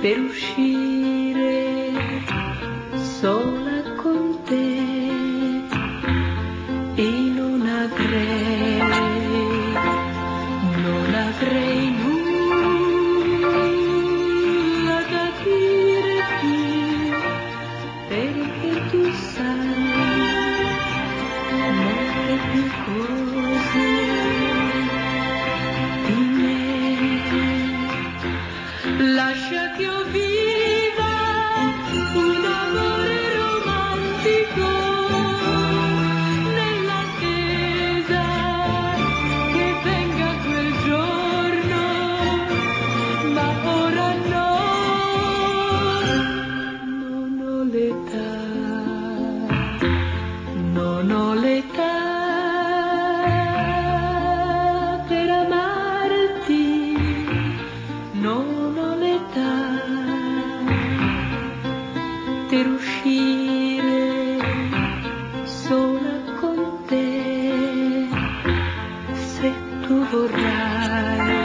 per uscire sola con te e non avrei nulla da dirti, perché tu sai molte più cose di me. Lascia che io viva un amore romantico nell'attesa che venga quel giorno, ma ora no, non ho l'età per amarti, non ho l'età per uscire sola con te. Se tu vorrai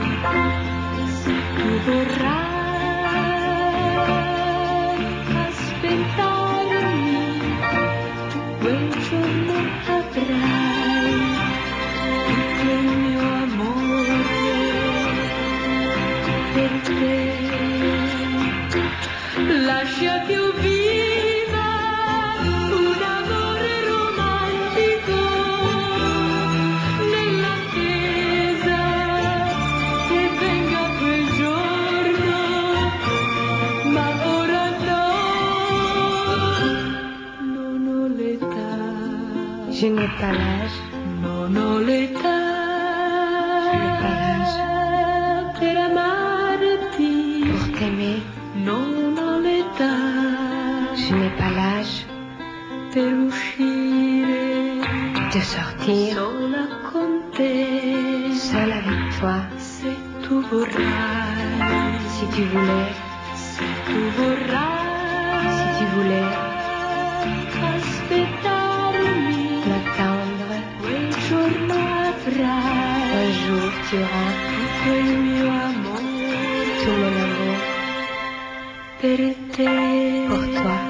aspettarmi, quel giorno avrai tutto il mio amore per te. Lascia che io viva un amore romantico nell'attesa che venga quel giorno, ma ora no, non ho l'età. Je n'ai pas l'âge. Non ho l'età per amarti, Pour t'aimer, non ho l'età je n'ai pas l'âge per uscire de sortir sola con te. seul avec toi. Se tu vorrai, Si tu voulais, aspettarmi, m'attendre, quel giorno avrai un jour tu auras tutto il mio amore tout mon amour per te. pour toi.